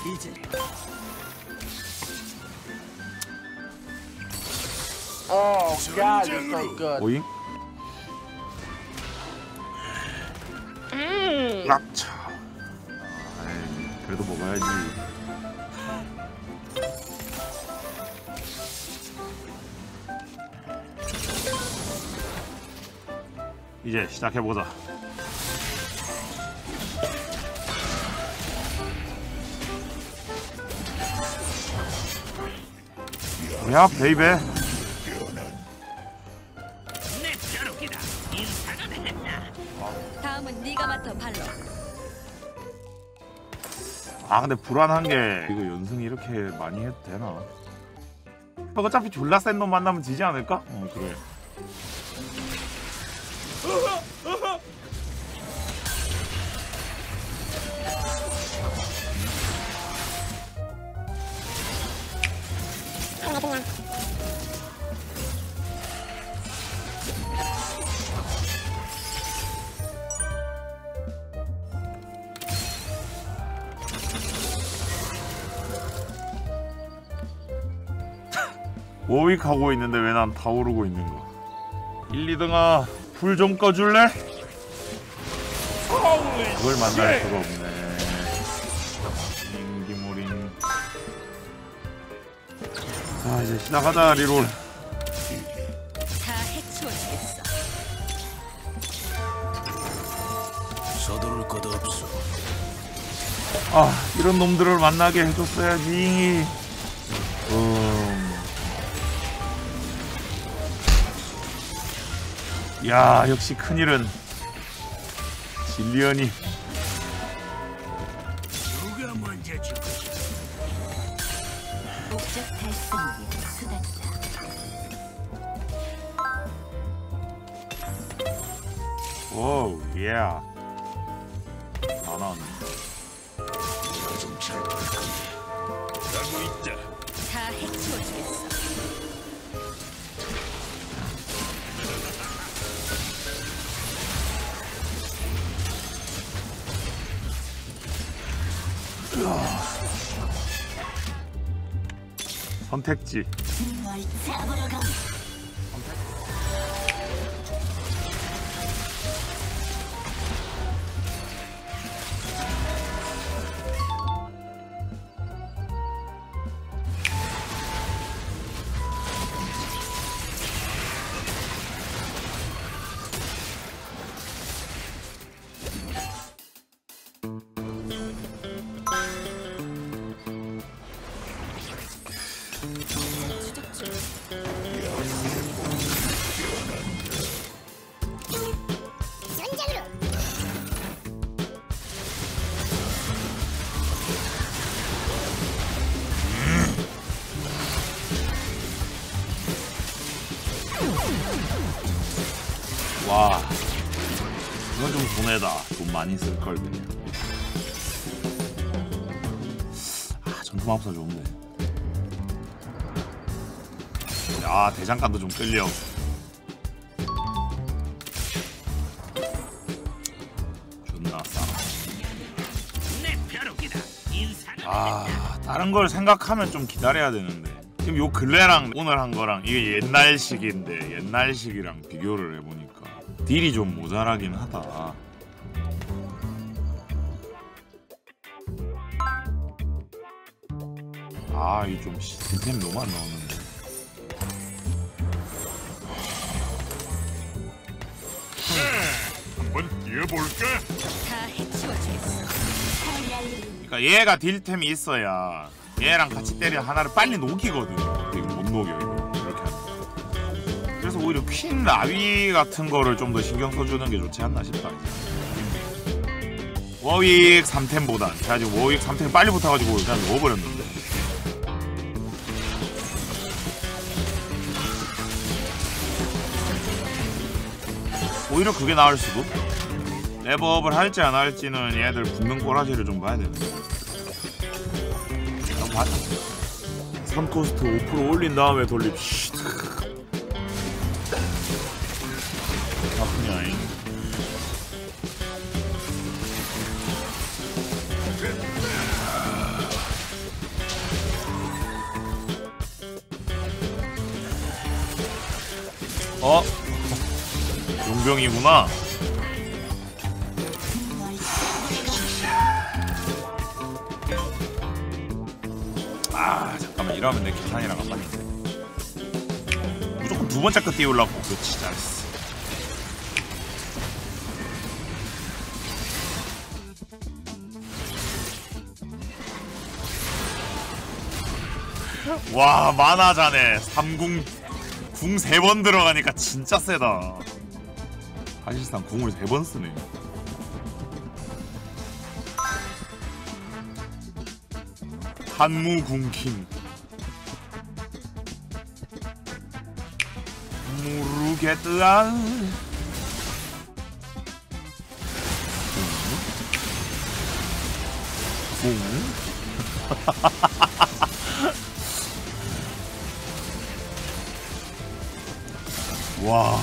이제 Oh God, it's so good. 오잉? 낙차. 아이, 그래도 먹어야지. 이제 시작해보자. 뭐야 베이베. 다음은 네가 맡아 발로. 아 근데 불안한 게 이거 연승이 이렇게 많이 해도 되나? 어차피 졸라 센 놈 만나면 지지 않을까? 어 그래. 워윅 하고 있는데 왜 난 타오르고 있는 거야? 1, 2등아 불 좀 꺼줄래? 그걸 만날 수가 없네. 인기모링. 자 이제 시작하자 리롤. 다 해치워주겠어. 서두를 것 없어. 아 이런 놈들을 만나게 해줬어야지. 야 역시 큰일은 진리언이. 누가 먼저 죽을지. 목적 달성이 수단이다. 오우 예. 다 나왔네. 좀잘 볼 건데. 가고 있다. 다 해치워주겠어. 선택지. 널 잡으러 가. 와 이건 좀 손해다. 돈 많이 쓸걸 그냥. 아 전투마법사 좋은데. 아 대장간도 좀 끌려. 존나 싸. 아 다른 걸 생각하면 좀 기다려야 되는데 지금 요 근래랑 오늘 한 거랑 이게 옛날식인데 옛날식이랑 비교를 해보니까 딜이 좀 모자라긴 하다. 아 이 좀 템 너무 안 나오는데. 한번 뛰어볼까? 다 해치워주겠어. 그러니까 얘가 딜템이 있어야 얘랑 같이 때려 하나를 빨리 녹이거든. 이거 못 녹여 이거 이렇게 하면. 그래서 오히려 퀸 라위 같은 거를 좀 더 신경 써주는 게 좋지 않나 싶다. 이제. 워윅 3템보단 제가 지금 워윅 3템 빨리 붙어가지고 그냥 넣어버렸는데. 오히려 그게 나을 수도. 랩업을 할지 안 할지는 얘들 붙는 꼬라지를 좀 봐야 되는데. 맞아. 선코스트 5% 올린 다음에 돌립. 아프냐잉. 어? 용병이구나. 아 잠깐만 이러면 내 계산이랑 안 맞는데. 무조건 두 번째 거 띄우려고. 그렇지 잘했어. 와 만화자네. 3궁 궁 3번 들어가니까 진짜 세다. 사실상 궁을 3번 쓰네. 한무궁킹. 모르겠다. 궁? 와.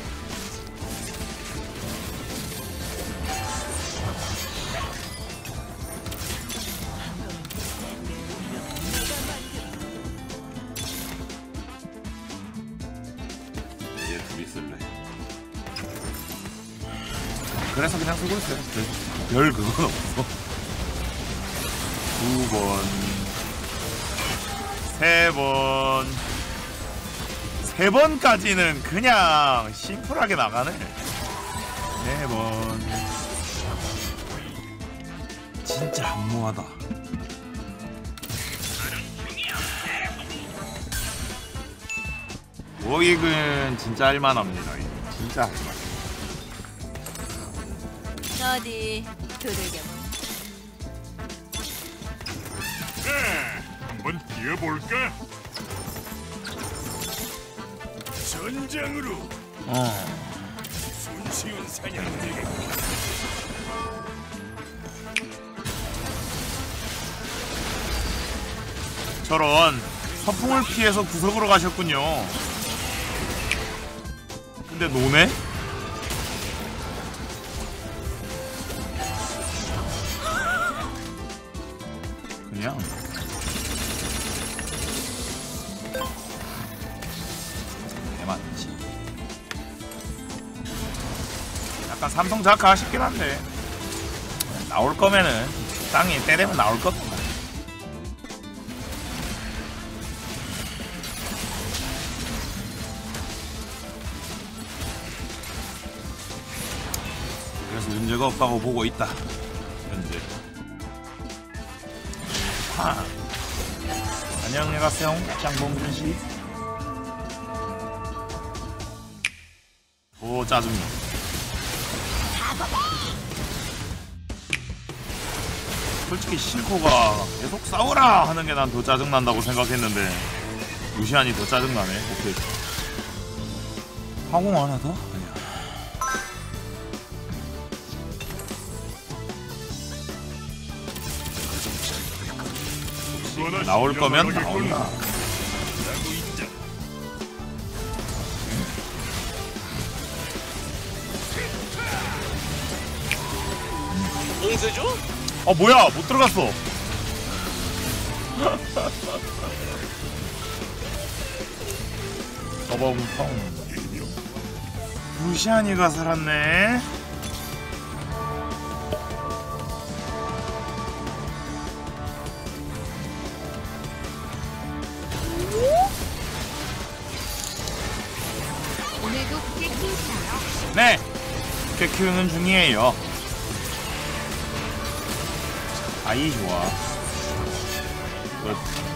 얘 둘이 쓸래. 그래서 그냥 쓰고 있어요. 별 그건 없어. 2번, 3번. 3번까지는 그냥 심플하게 나가네. 4번. 진짜 한무하다. 모익은 진짜 할만합니다. 진짜 할만. 어디 두들겨. 한번 뛰어볼까? 전장으로. 손쉬운 사냥 되겠다. 저런 서풍을 피해서 구석으로 가셨군요. 근데 노네? 그냥 개맞지. 약간 삼성 자카 아쉽긴 한데 나올 거면은 땅이 때리면 나올 겁니다. 그래서 문제가 없다고 보고 있다. 현재. 안녕히 가세요, 장봉준 씨. 오 짜증나. 솔직히 실코가 계속 싸우라 하는 게 난 더 짜증 난다고 생각했는데 루시안이 더 짜증 나네. 오케이. 화공 하나 더? 아니야. 나올 거면 나온다. 뭐야 못 들어갔어. 서버무통 루시안이가 살았네. 오늘도 크게 키우시나요? 네, 꽤 키우는 중이에요. 아이 좋아. 끝.